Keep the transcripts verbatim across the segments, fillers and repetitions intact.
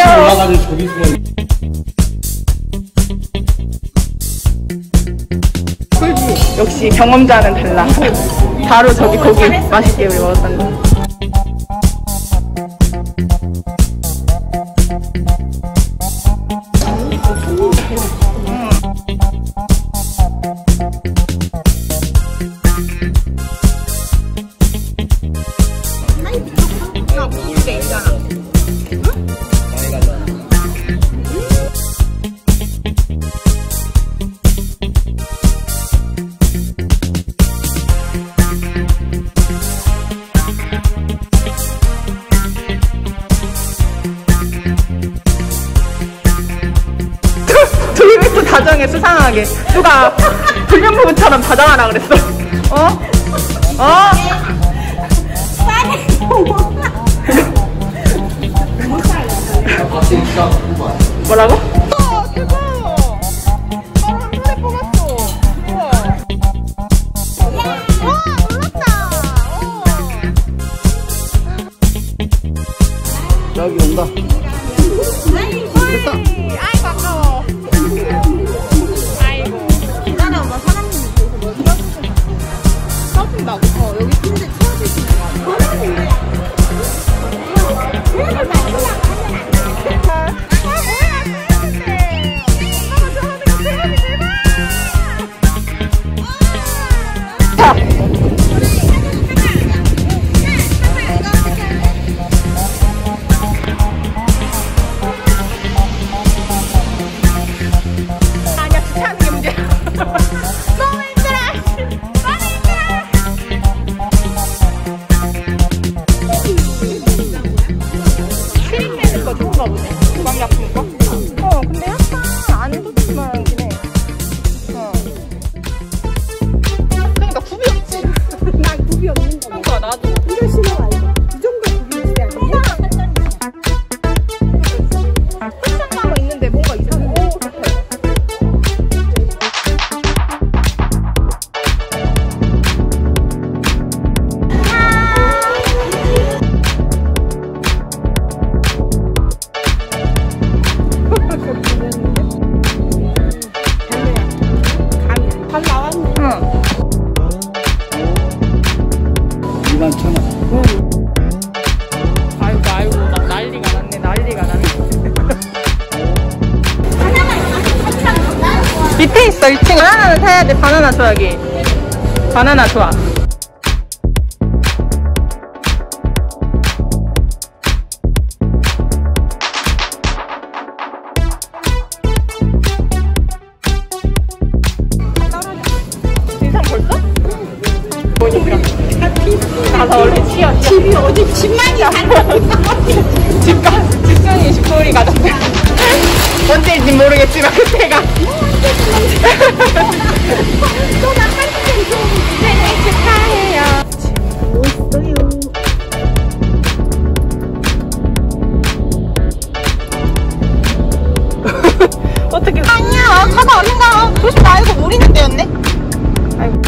귀여워. 올라가지고 저기 있으면 역시 경험자는 달라. 바로 저기 고기 맛있게 우리 먹었던 거. 도입부터 다정해. 수상하게 누가 불륜부부처럼 다정하라 그랬어. 어? 어? 뭐라고? 어, 대박! 바로 한 손에 뽑았어. 우와. 와, 놀랐다. 어. 여기 온다. 됐다. 아이고, 아까워. 아이고. 기다려, 나 사람들 보고 뭐 싸운다고? 어, 여기 침대 치워줄 수 있는 거 같아. 아니야, 주차하는 게 문제야. 너무 힘들어. 너무 힘들어. 크림되는 거 좋은가 보네. 구강 약품 거? 어, 근데 약간 안 좋지만 하긴 해. 어. 그러니까 굽이 없지. 난 굽이 없는 거. 그러니까 나도. 이럴 신호가 아니야. 이 정도 굽이 있어야 돼. 쿠션감은 있는데 뭔가 이상해. 오, 좋다. 잘 나왔네. 응. 이만 천 원. 아이고, 아이고, 나 난리가 났네, 난리가 났네. 밑에 있어, 일 층. 바나나는 사야 돼, 바나나 줘, 여기. 바나나 좋아. 인상 벌써? 보니까. 가서 얼른 치워. 집이 어디 집만이 집가, 집순이 이십구 일이 가자. 언제인지 모르겠지만, 그때가. 또 나갈 때 생일 축하해요. 있어요. 어떻게. 아니야, 가다 얼른 가. 조심 말고 물 있는 데였네. 아이고.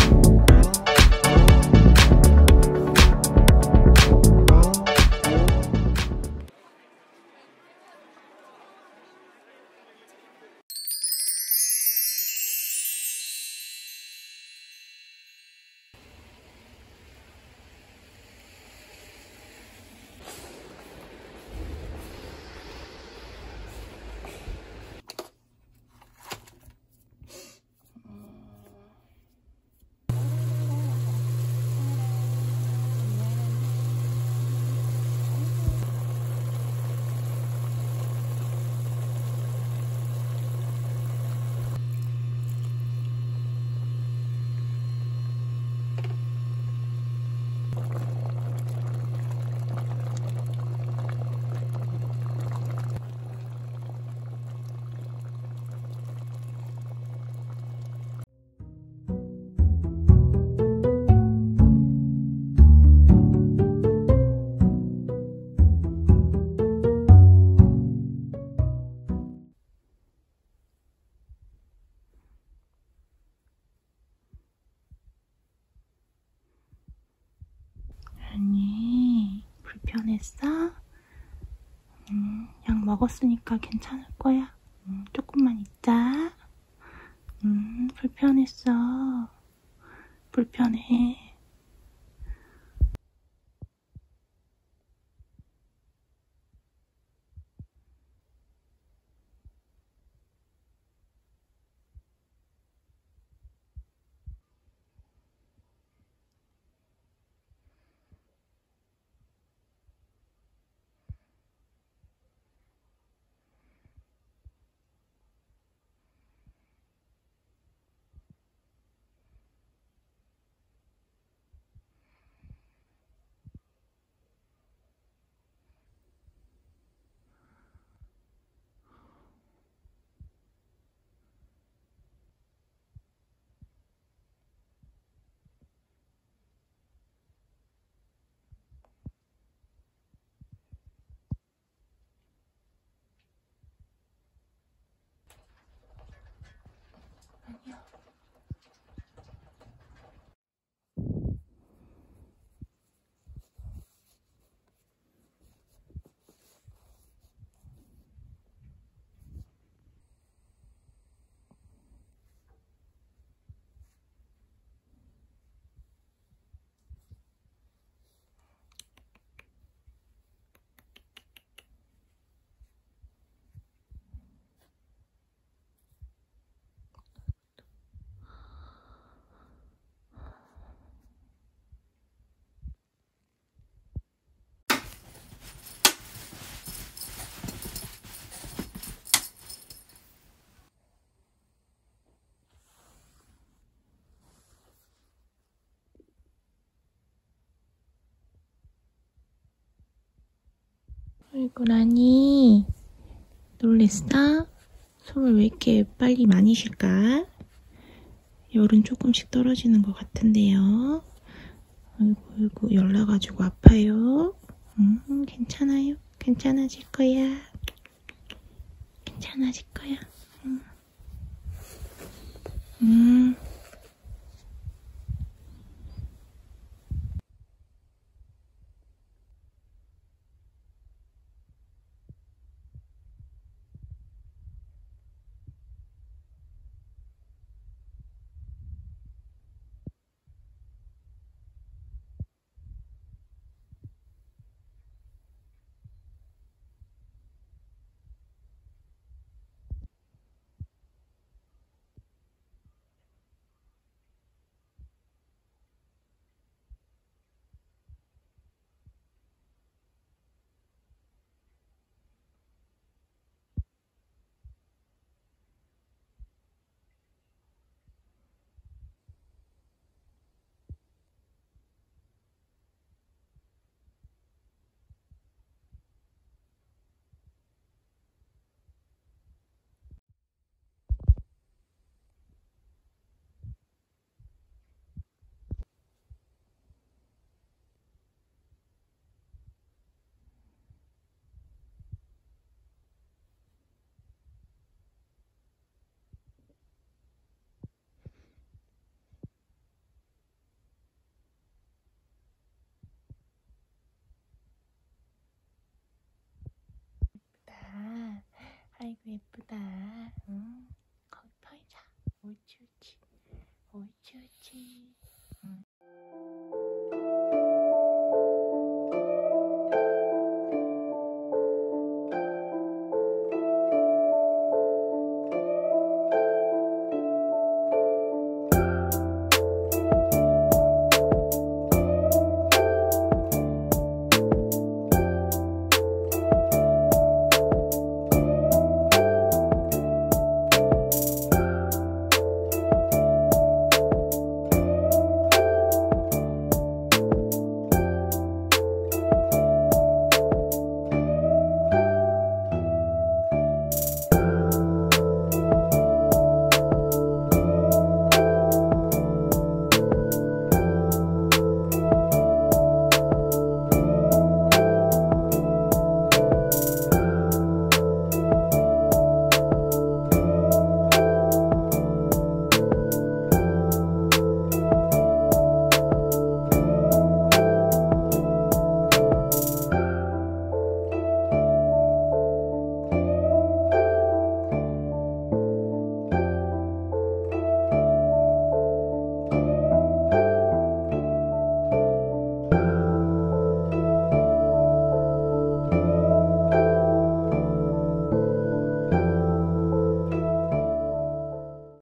아니, 불편했어? 음, 약 먹었으니까 괜찮을 거야. 음, 조금만 있자. 음, 불편했어. 불편해. 아이고, 라니. 놀랬어? 숨을 왜 이렇게 빨리 많이 쉴까? 열은 조금씩 떨어지는 것 같은데요. 아이고, 아이고, 열나가지고 아파요. 음, 괜찮아요. 괜찮아질 거야. 괜찮아질 거야. 음. 음. 아이고, 예쁘다.